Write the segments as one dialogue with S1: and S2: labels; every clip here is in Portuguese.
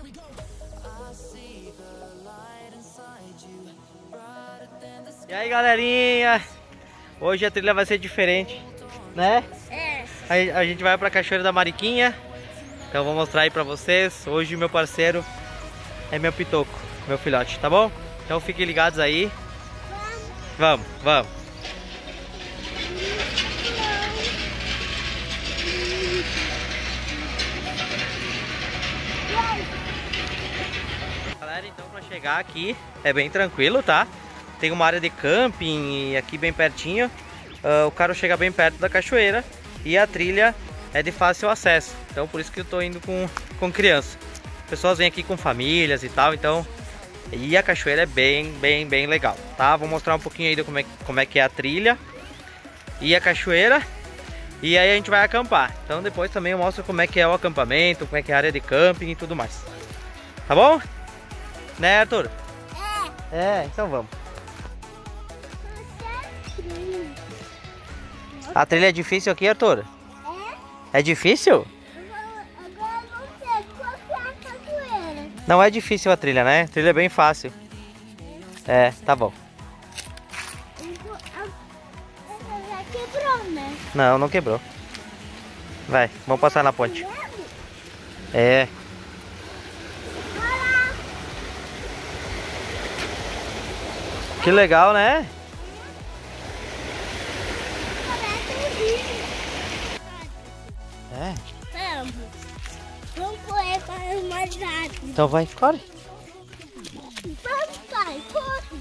S1: E aí, galerinha, hoje a trilha vai ser diferente, né?
S2: É.
S1: A gente vai pra Cachoeira da Mariquinha. Então eu vou mostrar aí pra vocês. Hoje o meu parceiro é meu Pitoco, meu filhote, tá bom? Então fiquem ligados aí. Vamos, vamos. Galera, então pra chegar aqui é bem tranquilo, tá? Tem uma área de camping aqui bem pertinho. O carro chega bem perto da cachoeira e a trilha é de fácil acesso. Então por isso que eu tô indo com criança. Pessoas vêm aqui com famílias e tal, então... E a cachoeira é bem legal, tá? Vou mostrar um pouquinho aí de como é que é a trilha e a cachoeira. E aí a gente vai acampar. Então depois também eu mostro como é que é o acampamento, como é que é a área de camping e tudo mais. Tá bom? Né, Arthur? É, então vamos. A trilha é difícil aqui, Arthur? É difícil?
S2: Agora eu não sei qual que é a cachoeira.
S1: Não é difícil a trilha, né? A trilha é bem fácil. É, tá bom.
S2: Essa já quebrou, né?
S1: Não, não quebrou. Vai, vamos passar na ponte. É. Que legal, né? É.
S2: Vamos correr para o mais rápido.
S1: Então vai, corre.
S2: Vamos, pai, corre.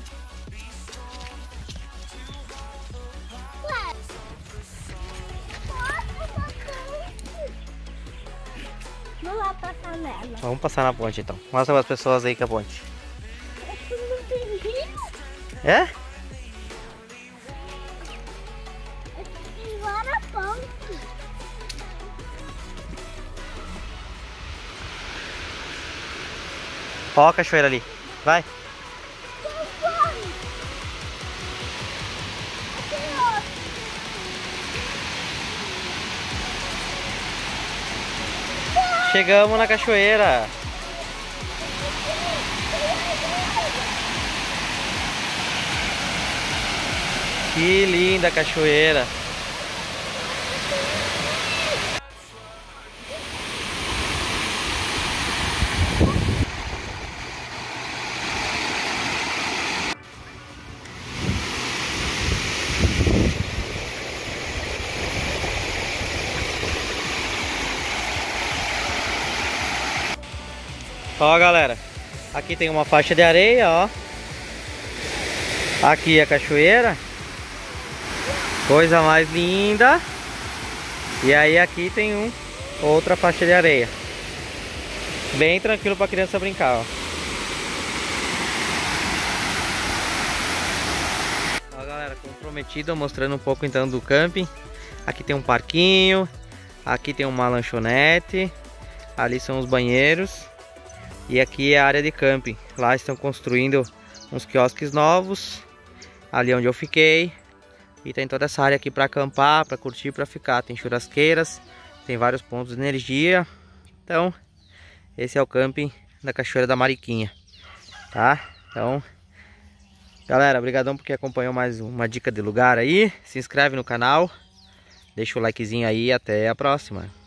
S2: Ué. Não vai passar nela.
S1: Vamos passar na ponte então. Mostra para as pessoas aí que é a ponte.
S2: Aqui não tem rio.
S1: É?
S2: Aqui tem várias pontes.
S1: Ó a cachoeira ali. Vai. Chegamos na cachoeira. Que linda a cachoeira. Ó, galera, aqui tem uma faixa de areia, ó. Aqui é a cachoeira. Coisa mais linda. E aí aqui tem outra faixa de areia. Bem tranquilo para criança brincar, ó. Ó, galera, como prometido, mostrando um pouco então do camping. Aqui tem um parquinho. Aqui tem uma lanchonete. Ali são os banheiros. E aqui é a área de camping. Lá estão construindo uns quiosques novos. Ali onde eu fiquei. E tem toda essa área aqui para acampar, para curtir, para ficar. Tem churrasqueiras, tem vários pontos de energia. Então, esse é o camping da Cachoeira da Mariquinha, tá? Então, galera, obrigadão porque acompanhou mais uma dica de lugar aí. Se inscreve no canal, deixa o likezinho aí e até a próxima.